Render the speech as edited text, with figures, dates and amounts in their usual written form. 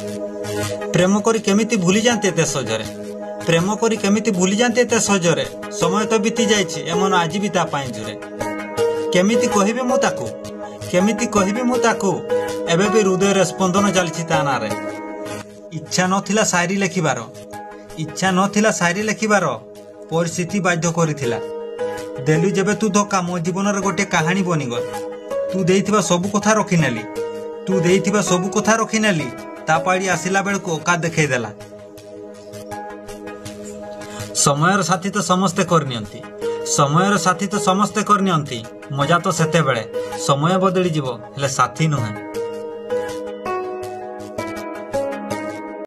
प्रेम करी केमिति भूली जाते एते सजरे प्रेम करी केमिति भूली जाते एते सजरे समय तो बीती जाइछि एमन आज भी ता पाई जुरे केमिति कहबी मु ताकू केमिति कहबी मु ताकू एबे भी हृदय रे स्पंदन चलछि ता नारे इच्छा नथिला शायरी लेखिबार परिस्थिति बाध्य करिथिला देलु जेबे तू धोका मो जीवन रे गोटे कहानी बनिगल तू देइथिबा सब कथा रखिनेली ता पाड़ी आसिला बेल को का देखै देला समयर साथी तो समस्ते करनियंती मजा तो सेते बेले समय बदली जीवो हेले साथी नुहे।